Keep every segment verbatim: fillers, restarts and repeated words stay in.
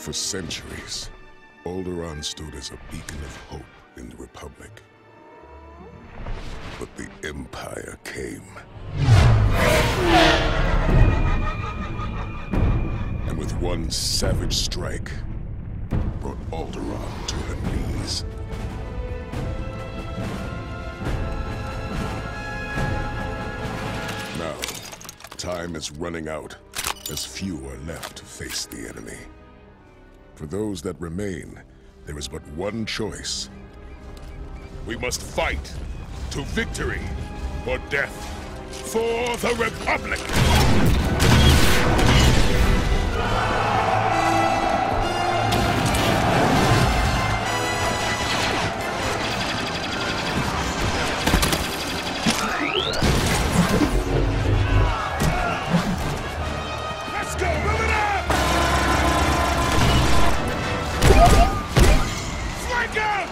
For centuries, Alderaan stood as a beacon of hope in the Republic. But the Empire came. And with one savage strike, brought Alderaan to her knees. Now, time is running out, as few are left to face the enemy. For those that remain, there is but one choice. We must fight to victory or death for the Republic! Let's go! Move it up! Flank out!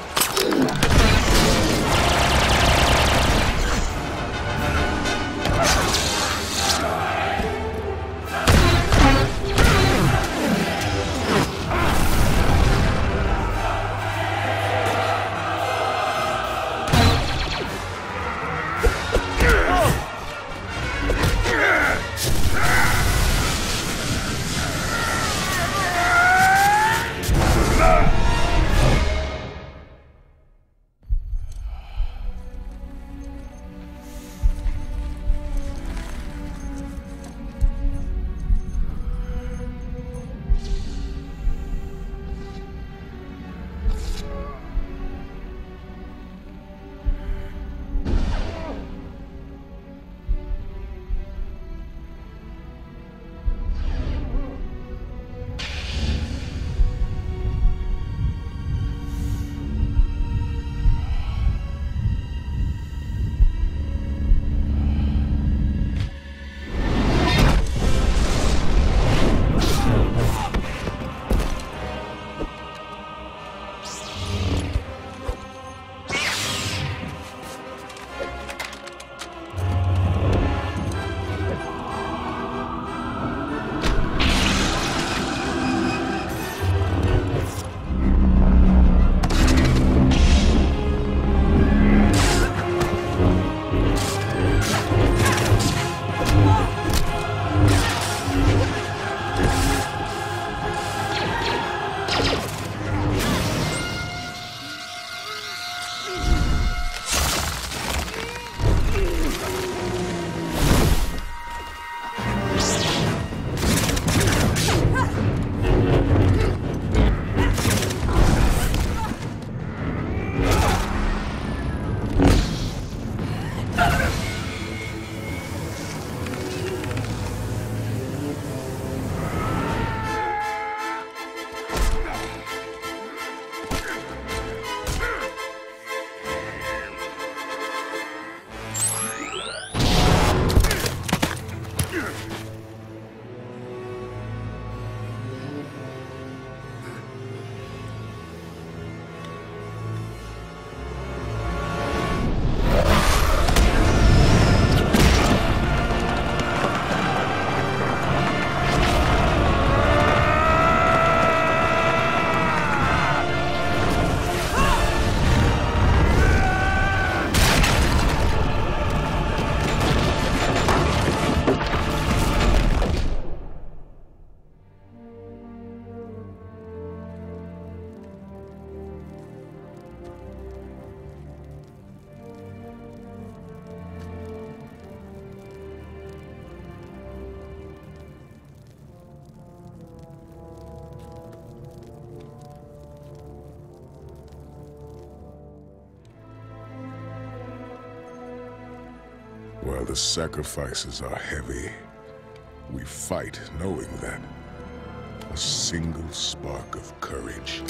While the sacrifices are heavy, we fight knowing that a single spark of courage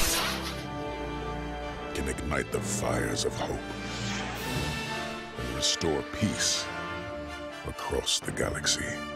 can ignite the fires of hope and restore peace across the galaxy.